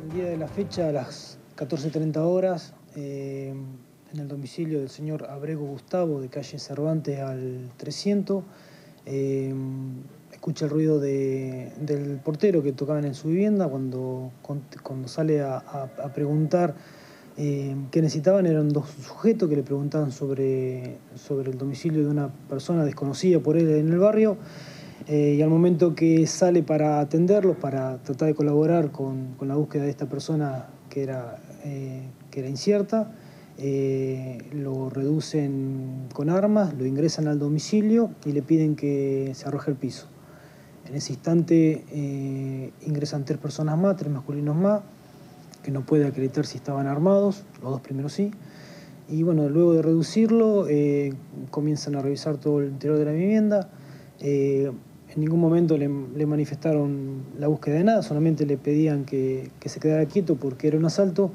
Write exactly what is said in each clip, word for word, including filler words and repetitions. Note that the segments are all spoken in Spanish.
El día de la fecha, a las catorce treinta horas, eh, en el domicilio del señor Abrego Gustavo, de calle Cervantes al trescientos, eh, escucha el ruido de, del portero que tocaban en su vivienda. Cuando, cuando sale a, a, a preguntar eh, qué necesitaban, eran dos sujetos que le preguntaban sobre, sobre el domicilio de una persona desconocida por él en el barrio. Eh, y al momento que sale para atenderlos, para tratar de colaborar con, con la búsqueda de esta persona que era, eh, que era incierta, eh, lo reducen con armas, lo ingresan al domicilio y le piden que se arroje al piso. En ese instante eh, ingresan tres personas más, tres masculinos más, que no puede acreditar si estaban armados, los dos primeros sí. Y bueno, luego de reducirlo, eh, comienzan a revisar todo el interior de la vivienda. Eh, en ningún momento le, le manifestaron la búsqueda de nada, solamente le pedían que, que se quedara quieto porque era un asalto.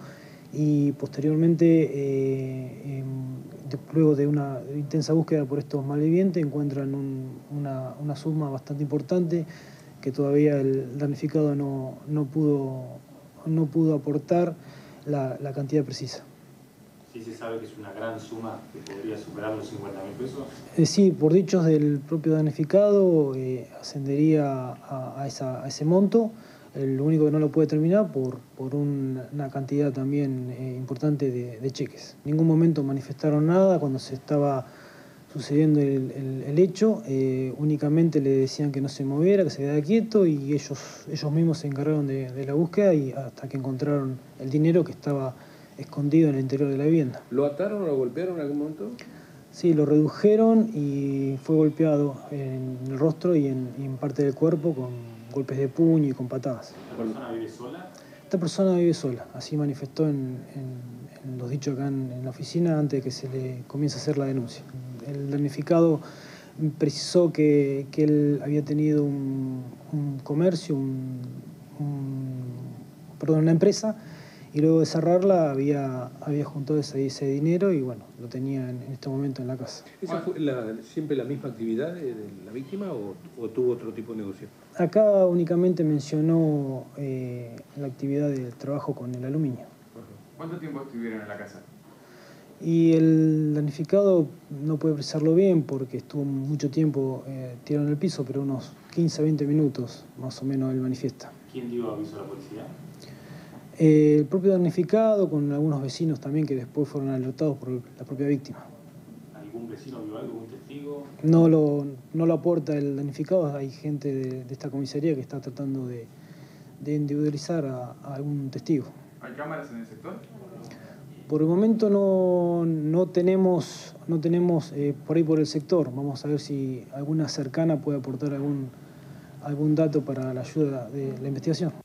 Y posteriormente, eh, eh, de, luego de una intensa búsqueda por estos malvivientes, encuentran un, una, una suma bastante importante que todavía el damnificado no, no, pudo, no pudo aportar la, la cantidad precisa. ¿Sí se sabe que es una gran suma que podría superar los cincuenta mil pesos? Eh, sí, por dichos del propio damnificado, eh, ascendería a, a, esa, a ese monto. El único que no lo puede terminar por, por un, una cantidad también eh, importante de, de cheques. En ningún momento manifestaron nada cuando se estaba sucediendo el, el, el hecho. Eh, únicamente le decían que no se moviera, que se quedara quieto, y ellos, ellos mismos se encargaron de, de la búsqueda y hasta que encontraron el dinero que estaba escondido en el interior de la vivienda. ¿Lo ataron o lo golpearon en algún momento? Sí, lo redujeron y fue golpeado en el rostro y en, y en parte del cuerpo con golpes de puño y con patadas. ¿Esta persona vive sola? Esta persona vive sola, así manifestó en, en, en los dichos acá en, en la oficina antes de que se le comience a hacer la denuncia. El damnificado precisó que, que él había tenido un, un comercio, un, un, perdón, una empresa, y luego de cerrarla había, había juntado ese, ese dinero y bueno, lo tenía en, en este momento en la casa. ¿Esa fue la, siempre la misma actividad de, de la víctima o, o tuvo otro tipo de negocio? Acá únicamente mencionó eh, la actividad del trabajo con el aluminio. ¿Cuánto tiempo estuvieron en la casa? Y el damnificado no puede precisarlo bien porque estuvo mucho tiempo eh, tirado en el piso, pero unos quince a veinte minutos más o menos él manifiesta. ¿Quién dio aviso a la policía? Eh, el propio damnificado, con algunos vecinos también que después fueron alertados por la propia víctima. ¿Algún vecino vio algo, algún testigo? No lo, no lo aporta el damnificado, hay gente de, de esta comisaría que está tratando de, de individualizar a, a algún testigo. ¿Hay cámaras en el sector? Por el momento no, no tenemos, no tenemos eh, por ahí por el sector. Vamos a ver si alguna cercana puede aportar algún, algún dato para la ayuda de la investigación.